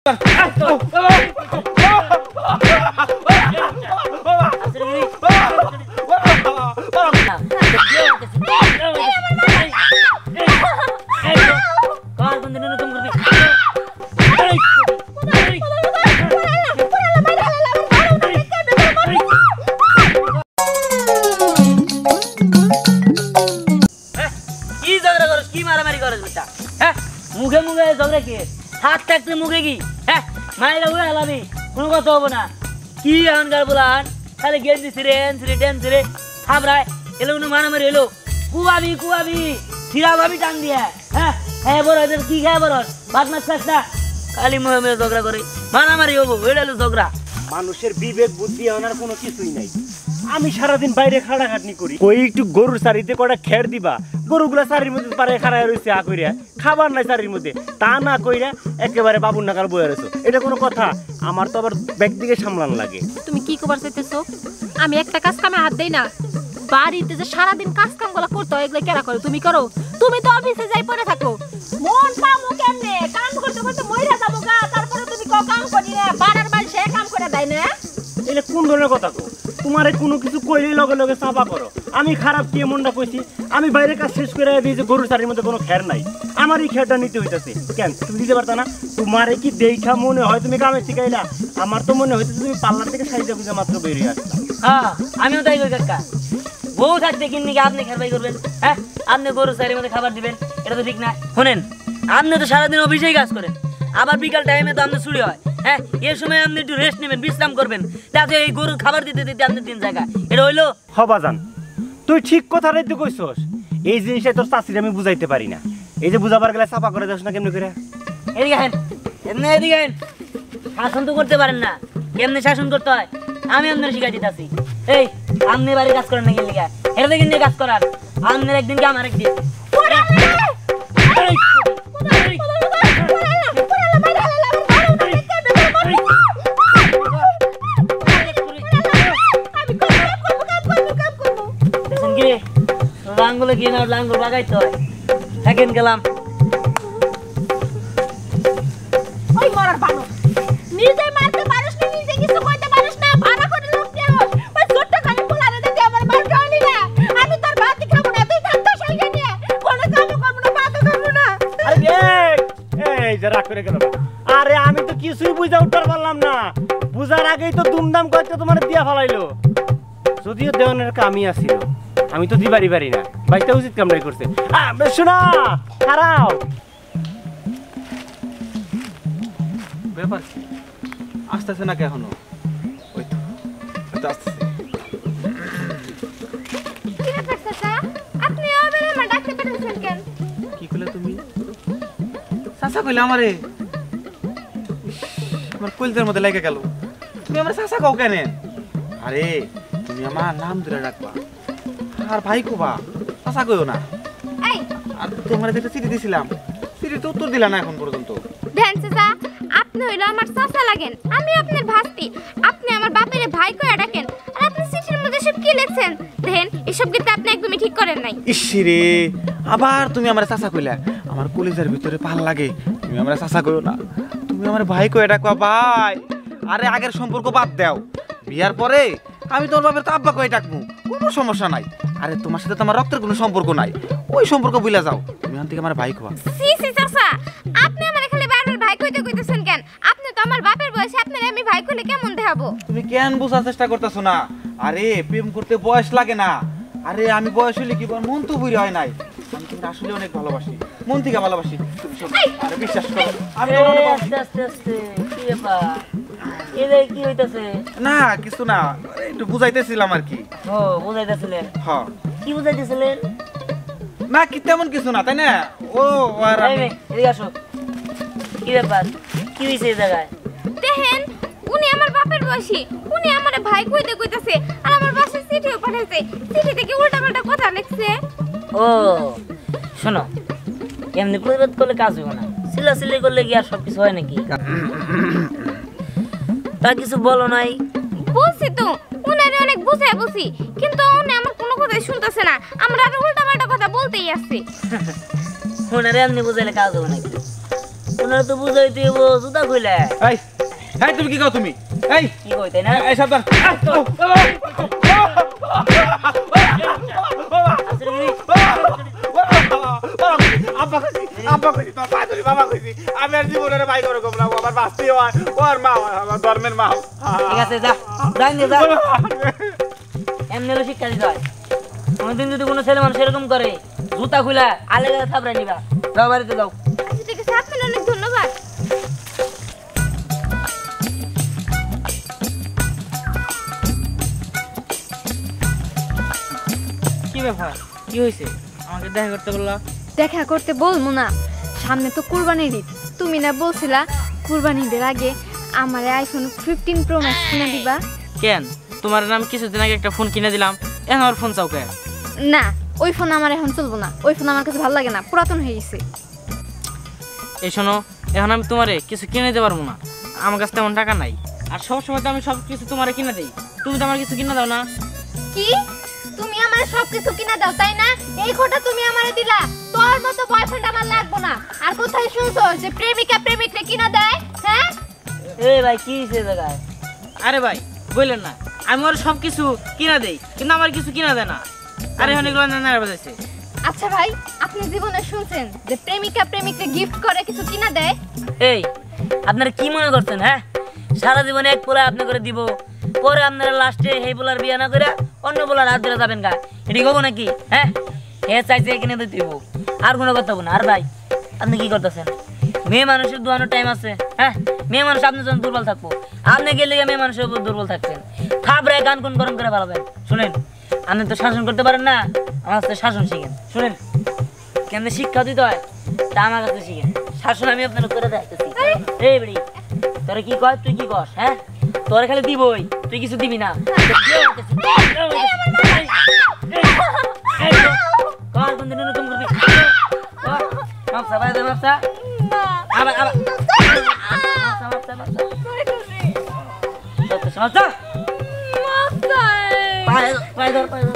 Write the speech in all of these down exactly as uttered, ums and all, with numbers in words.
মুখে মুখে ঝগড়া কি হাত থাকতে মুখে কি হ্যাঁ মায়েরা উড়ে হেলাবি কোনো কথা হবো না কি এখনকার বলান খালি গেঞ্জি ছিঁড়ে এন ছিঁড়ে টেন ছিঁড়ে থাবড়ায় এলো কোনো মারামারি এলো কুয়াবি কুয়াবি ছিঁড়া ভাবি টান দিয়ে হ্যাঁ হ্যাঁ বড় কি খায় বড় ভাত মাছ খাস না খালি মুখে মুখে ঝগড়া করে মারামারি হবো এটা হলো ঝগড়া মানুষের বিবেক বুদ্ধি আনার কোনো কিছুই নাই আমি সারাদিন বাইরে খাটাখাটনি করি কই একটু গরুর চারিতে কটা খের দিবা গরুগুলা চারির মধ্যে পারে খাড়ায় রয়েছে আ কইরা খাবার নাই চারির মধ্যে তা না কইরা একেবারে বাবুর নাকার বয়ে রয়েছে এটা কোনো কথা আমার তো আবার ব্যাগ দিকে সামলান লাগে তুমি কি কবার চাইতেছো আমি একটা কাজ কামে হাত দেই না বাড়িতে যে সারাদিন কাজ কাম গুলা করতে হয় এগুলো কেরা করে তুমি করো তুমি তো অফিসে যাই পড়ে থাকো মন পামু কেমনে কাম করতে করতে মইরা যাবো গা তারপরে তুমি ক কাম করি না বাড়ার বাড়ি সে কাম করে দেয় না এটা কোন ধরনের কথা কো তোমারে কোনো কিছু কইলেই লগে লগে চাপা করো আমি খারাপ কি এমনটা কইছি আমি বাইরে কাজ শেষ করে দিই যে গরুর চারির মধ্যে কোনো খের নাই আমারই খেরটা নিতে হইতাছে কেন তুমি দিতে পারতা না তোমারে কি দেখা মনে হয় তুমি কামে শিখাইলা আমার তো মনে হইতেছে তুমি পার্লার থেকে সাইজা বুঝা মাত্র বেরিয়ে আসলা হ্যাঁ আমিও তাই কই কাকা বউ থাকতে কিন্নি কি আপনি খাবার করবেন হ্যাঁ আপনি গরুর চারির মধ্যে খাবার দিবেন এটা তো ঠিক না শুনেন আপনি তো সারাদিন অফিসেই কাজ করেন আবার বিকাল টাইমে তো আপনার চুরি হয় হ্যাঁ এই সময় আপনি একটু রেস্ট নেবেন বিশ্রাম করবেন তাতে এই গরুর খাবার দিতে দিতে আপনার তিন জায়গা এটা হইলো হবাজান তুই ঠিক কথাটাই তো কইছস এই জিনিসটা তোর চাষির আমি বুঝাইতে পারি না এই যে বুঝাবার গেলে চাপা করে দাস না কেমনে করে এদিকে হেন এমনি এদিকে হেন শাসন তো করতে পারেন না কেমনে শাসন করতে হয় আমি আপনার শিখাই দিতেছি এই আপনি বাড়ি কাজ করেন না কি লিখা এটা দেখে নিয়ে কাজ করার আপনার একদিন কি আমার একদিন লাঙ্গুলে গিয়ে না লাঙ্গুল বাগাইতে হয় থাকেন গেলাম ওই মরার বানো নিজে মারতে পারিস না নিজে কিছু কইতে পারিস না ভাড়া করে লোক নিয়ে বস ওই ছোট্ট খালি পোলারে দিতে আমার মার খাওয়ালি না আমি তোর ভাতই খাবো না তুই থাকতো সাইকে নিয়ে কোনো কামও করবো না ভাতও খাবো না আরে এই যে রাগ করে গেল আরে আমি তো কিছুই বুঝা উঠতে পারলাম না বুঝার আগেই তো দুমদাম করতে তোমার দিয়া ফলাইলো যদিও দেওয়ানের কামই আসিল আমি তো দিবারি পারি না বাইকটা উচিত কামড়াই করছে শোনা খারাপ ব্যাপার কি আসতেছে না এখনো ওই তো আসতেছে কি ব্যাপার চাচা আপনি আবার আমার ডাকতে পাঠাচ্ছেন কেন কি কইলে তুমি চাচা কইলে আমারে আমার কলজের মধ্যে লেগে গেল তুমি আমার চাচা কও কেন আরে তুমি আমার নাম ধরে রাখবা আর ভাই কোবা চাচা কইও না এই আর তোমারে যেটা চিঠি দিছিলাম চিঠি তো উত্তর দিলা না এখন পর্যন্ত দেন চাচা আপনি হইলো আমার চাচা লাগেন আমি আপনার ভাস্তি আপনি আমার বাপেরে ভাই কইয়া ডাকেন আর আপনি চিঠির মধ্যে সব কি লিখছেন দেন এসব কিন্তু আপনি একদমই ঠিক করেন নাই ইসিরে আবার তুমি আমার চাচা কইলা আমার কলিজার ভিতরে ভাল লাগে তুমি আমার চাচা কইও না তুমি আমার ভাই কইয়া ডাকবা ভাই আরে আগের সম্পর্ক বাদ দাও বিয়ার পরে আমি তোমার বাপের তো আব্বা কইয়া ডাকবো কোনো সমস্যা নাই আরে তোমার সাথে তো আমার রক্তের কোনো সম্পর্ক নাই ওই সম্পর্ক ভুলে যাও তুমি আন থেকে আমার ভাই কইবা সি সি চাচা আপনি আমার খালি বারবার ভাই কইতে কইতেছেন কেন আপনি তো আমার বাপের বয়সে আপনার আমি ভাই কইলে কেমন দেখাবো তুমি কেন বোঝার চেষ্টা করতেছো না আরে প্রেম করতে বয়স লাগে না আরে আমি বয়স হইলে কি মন তো বুড়ি হয় নাই আমি তোমাকে আসলে অনেক ভালোবাসি মন থেকে ভালোবাসি তুমি সব আরে বিশ্বাস করো আমি অনেক ভালোবাসি আস্তে আস্তে কি ব্যাপার এদের কি হইতাছে না কিছু না একটু বুঝাইতেছিলাম আর কি ও বুঝাইতেছিলেন হ্যাঁ কি বুঝাইতেছিলেন না কি তেমন কিছু না তাই না ও আর আমি এদিকে আসো কি ব্যাপার কি হইছে এই জায়গায় দেখেন উনি আমার বাপের বয়সী উনি আমার ভাই কইতে কইতাছে আর আমার বাসায় চিঠিও পাঠাইছে চিঠি থেকে উল্টাপাল্টা কথা লিখছে ও শোনো এমনি প্রতিবাদ করলে কাজ হবে না সিলাসিলি করলে কি আর সবকিছু হয় নাকি তা কিছু বলো নাই বলছি তো উনারে অনেক বুঝাই বলছি কিন্তু উনি আমার কোনো কথাই শুনতেছে না আমরা আর উল্টাপাল্টা কথা বলতেই আসছি উনারে এমনি বুঝাইলে কাজ হবে নাকি ওনারা তো বুঝাইতে হইব জুতা খুলে এই এই তুমি কি কও তুমি এই কি কই তাই না এই সাবধান আব্বা কইছি আব্বা কইছি তোর পাদরি বাবা কইছি আমি আর জীবনের ভাই করে কম না আমার বাস্তি হয় ওর মা আমার ধর্মের মা ঠিক আছে যা যাই নে যা এমনি হলো শিক্ষা দিতে হয় কোনদিন যদি কোনো ছেলে মানুষ এরকম করে জুতা খুলে আলেগা থাপড়া নিবা যাও বাড়িতে যাও আচ্ছা ঠিক আছে আপনার অনেক ধন্যবাদ কি ব্যাপার কি হয়েছে আমাকে দেখা করতে বললা দেখা করতে বলবো না সামনে তো কুরবানির ঈদ তুমি না বলছিলা কুরবানির ঈদের আগে আমার আইফোন ফিফটিন প্রো ম্যাক্স কিনে দিবা কেন তোমার নাম কিছুদিন আগে একটা ফোন কিনে দিলাম এখন আমার ফোন চাও কে না ওই ফোন আমার এখন চলবো না ওই ফোন আমার কাছে ভালো লাগে না পুরাতন হয়ে গেছে এই শোনো এখন আমি তোমারে কিছু কিনে দিতে পারবো না আমার কাছে তেমন টাকা নাই আর সবসময় তো আমি সব কিছু তোমারে কিনে দিই তুমি তো আমার কিছু কিনে দাও না কি তুমি আমার সব কিছু কিনা দাও তাই না এই খোটা তুমি আমারে দিলা তোর মতো বয়ফ্রেন্ড আমার লাগবো না আর কোথায় শুনছো যে প্রেমিকা প্রেমিককে কিনা দেয় হ্যাঁ এ ভাই কি হইছে জায়গায় আরে ভাই বললেন না আমি ওর সব কিছু কিনা দেই কিন্তু আমার কিছু কিনা দেয় না আরে এখন এগুলো না বাজাইছে আচ্ছা ভাই আপনি জীবনে শুনছেন যে প্রেমিকা প্রেমিককে গিফট করে কিছু কিনা দেয় এই আপনারা কি মনে করছেন হ্যাঁ সারা জীবনে এক পোলা আপনি করে দিব পরে আপনারা লাস্টে এই পোলার বিয়ে না করে অন্য পোলার হাত ধরে যাবেন গা এটি হবো নাকি হ্যাঁ হে চাইছে কিনে দিতে দিব আর কোনো কথা বলবো না আর ভাই আপনি কি করতেছেন মেয়ে মানুষের দোয়ানোর টাইম আছে হ্যাঁ মেয়ে মানুষ আপনি যখন দুর্বল থাকবো আপনি গেলে মেয়ে মানুষের উপর দুর্বল থাকছেন থাপড়ায় গান কোন গরম করে ভালোবেন শুনেন আপনি তো শাসন করতে পারেন না আমার কাছে শাসন শিখেন শুনেন কেমনে শিক্ষা দিতে হয় তা আমার কাছে শিখেন শাসন আমি আপনার করে দেখতেছি এই বেড়ি তোরা কি কর তুই কি কর হ্যাঁ তোরা খালি দিবই তুই কিছু দিবি না কর কোন দিন নতুন করবি মাপসা ভাই দে মাপসা আবার আবার মাপসা মাপসা মাপসা মাপসা মাপসা পায়ে পায়ে ধর পায়ে ধর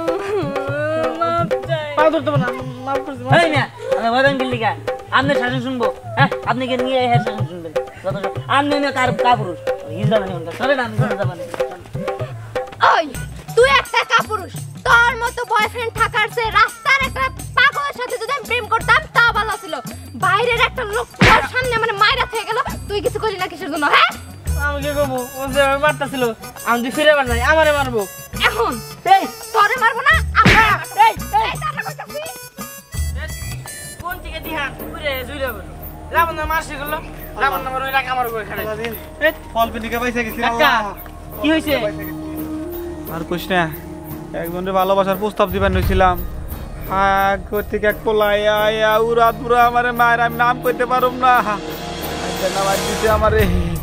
পায়ে ধরতে না মাপ করছি এই না আমি বলেন গিল্লি গা আপনি শাসন শুনবো হ্যাঁ আপনি কে নিয়ে এই শাসন শুনবেন আপনি না কার কাপুরুষ হিজড়া নিয়ে চলে না আমি চলে যাবেন ওই তুই একটা কাপুরুষ তোর মতো বয়ফ্রেন্ড থাকার চেয়ে রাস্তার একটা পাগলের সাথে যদি আমি প্রেম করতাম তা ভালো ছিল বাইরের একটা লোক তোর সামনে মানে মাইরা থেকে গেল তুই কিছু করলি না কিসের জন্য হ্যাঁ আমি কি করবো ও যে আমার মারতাছিল আমি তুই ফিরে মার নাই আমারে মারবো এখন এই তোরে মারবো না আমরা এই এই এই দাঁড়া কইতাছি কোন থেকে দিহা ঘুরে জুইরা বলো রাবণ না মারছে গেল রাবণ না মারো রাখ আমার উপরে খাড়া এই ফল পিনিকা পয়সা গেছি কাকা কি হইছে আর কইস না একজনের ভালোবাসার প্রস্তাব দিবার নইছিলাম হ্যাঁ থেকে এক পোলাই আয়া উড়া দুরা আমারে মায়ের আমি নাম কইতে পারুম না নাম দিতে আমারে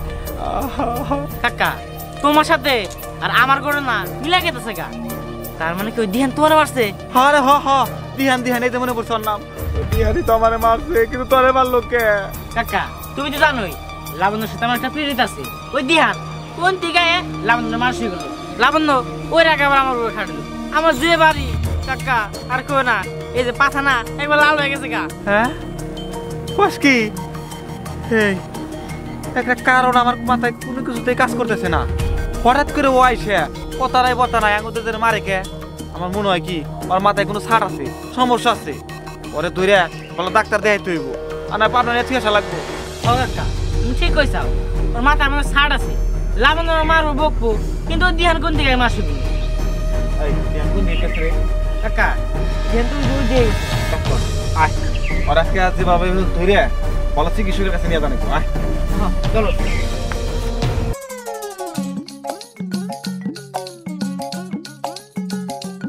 কাকা তোমার সাথে আর আমার ঘরে না মিলা গেতেছে গা তার মানে কি ওই দিহান তোমার মারছে আরে হ হ দিহান দিহান এই তো মনে পড়ছে ওর নাম দিহানি তো আমারে মারছে কিন্তু তোরে মারলো কে কাকা তুমি তো জানোই লাবণ্যর সাথে আমার একটা পীড়িত আছে ওই দিহান কোন দিকে লাবণ্য মারছে গেল লাবণ্য ওই রাগে আবার আমার উপরে খাটলো আমার যে বাড়ি কাকা আর কেউ না এই যে পাথা না একবার লাল হয়ে গেছে গা হ্যাঁ কস কি এই একটা কারণ আমার মাথায় কোনো কিছুতেই কাজ করতেছে না হঠাৎ করে ও আইসে পতারাই পতারাই আঙুদের মারে কে আমার মনে হয় কি ওর মাথায় কোনো ছাড় আছে সমস্যা আছে ওরে ধরে বলো ডাক্তার দেখাইতে হইব আর না পাবনা নিয়ে চিকিৎসা লাগবো ও কাকা তুমি ঠিক কইছাও ওর মাথায় আমার ছাড় আছে লাবণ্য মারবো বকবো কিন্তু ওই দিহান কোন দিকে মারছে এই দিহান কোন দিকে রে কাকা দিহান তুমি দুই দিয়ে আয় ওর আজকে আজ যেভাবে ধরে বলো চিকিৎসকের কাছে নিয়ে জানাবো আয় চলো